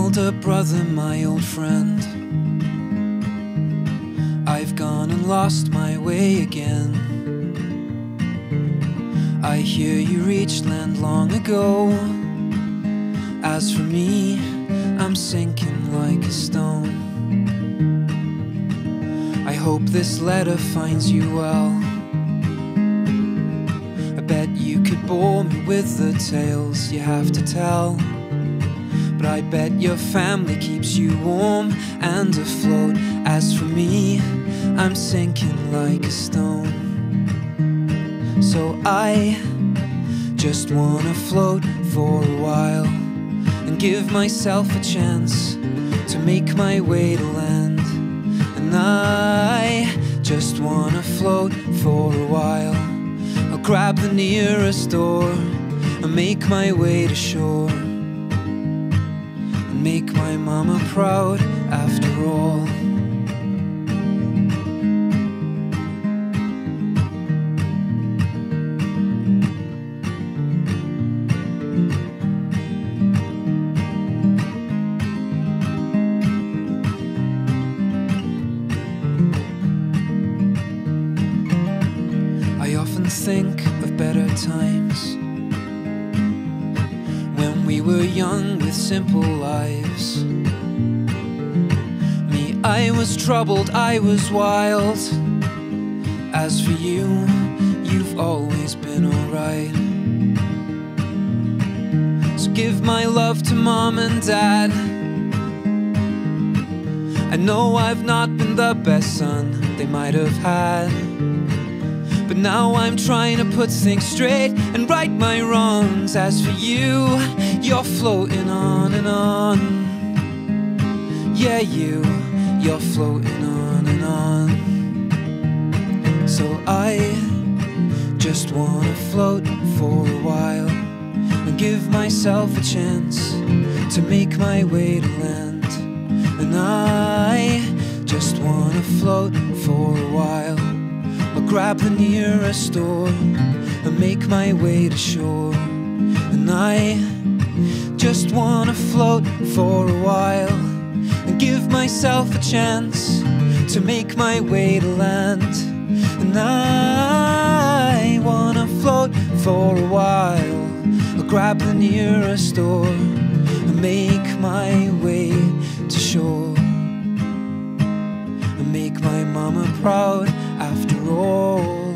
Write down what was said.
older brother, my old friend. I've gone and lost my way again. I hear you reached land long ago. As for me, I'm sinking like a stone. I hope this letter finds you well. I bet you could bore me with the tales you have to tell, but I bet your family keeps you warm and afloat. As for me, I'm sinking like a stone. So I just wanna float for a while and give myself a chance to make my way to land. And I just wanna float for a while. I'll grab the nearest door and make my way to shore, and make my mama proud after all. I often think of better times, when we were young with simple lives. Me, I was troubled, I was wild. As for you, you've always been alright. So give my love to Mom and Dad. I know I've not been the best son they might have had, but now I'm trying to put things straight and right my wrongs. As for you, you're floating on and on. Yeah, you're floating on and on. So I just wanna float for a while and give myself a chance to make my way to land. And I just wanna float for a while. I'll grab the nearest door and make my way to shore. And I just wanna float for a while and give myself a chance to make my way to land. And I wanna float for a while. I'll grab the nearest door and make my way to shore, and make my mama proud after all.